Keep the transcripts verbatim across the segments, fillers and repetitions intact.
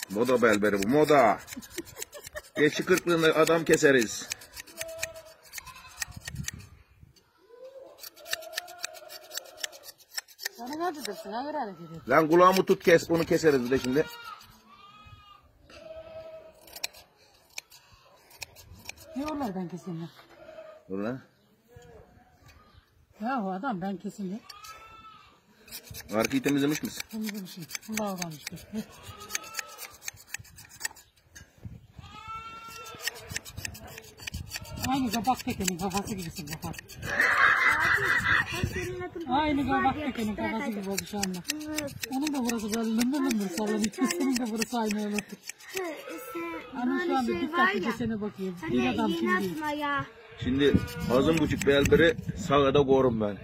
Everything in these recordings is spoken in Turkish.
Moda berberi bu, moda. Geçi kırklığında adam keseriz. Sana ne dedirsin? Ha ver hareketi. Lan kulağımı tut, kes, onu keseriz bir de şimdi. Ne onlar ben keseyim ya? Dur lan. Ya o adam ben keseyim ya. Arkayı temizlemiş misin? Temizlemişim. Kulağı kalmıştır. Aynı kabak tekenin kafası gibisin kapak. Aynı kabak tekenin kafası gibi oldu şu anda. Onun da burası böyle lümbür lümbür sallanıyor. Senin de burası aynı öyle. Ama şu anda dikkatli kesene bakıyor. Bir adam kim değil. Şimdi azın buçuk berberi sağda korum ben.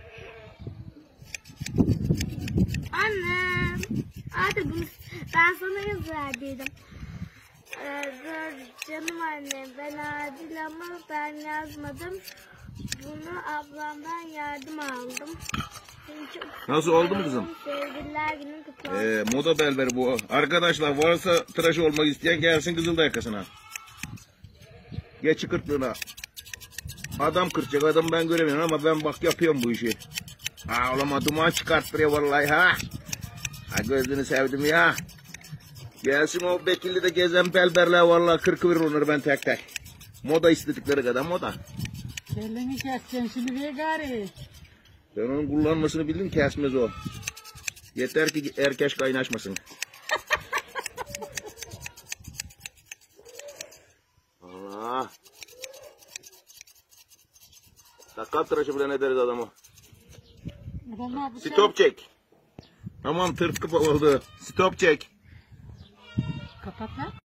Anne, artık bunu ben sana yazı verdiydim. Ee, dur canım annem, ben adil ama ben yazmadım. Bunu ablamdan yardım aldım. Çok Nasıl oldu mu kızım? Sevgililer günün kutlu olsun. Ee, moda berberi bu. Arkadaşlar varsa tıraş olmak isteyen gelsin Kızılda yakasına. Geçi kırklığına. Adam kıracak, adam ben göremiyorum ama ben bak yapıyorum bu işi. Ha olama duman çıkarttırıyor vallahi ha. Ha gözünü sevdim ya. Gelsin o Bekirli'de gezen belberler vallahi kırkı verir onları ben tek tek. Moda istedikleri kadar moda. Kelleni keseceksin şimdi bir gari. Ben onun kullanmasını bildim, kesmez o. Yeter ki erkeş kaynaşmasın. Allah. Sakal tıraşı bile ne deriz adamı. Adamlar bu Stop çek. Tamam tırt kıpa oldu. Stop çek. Kapat lan.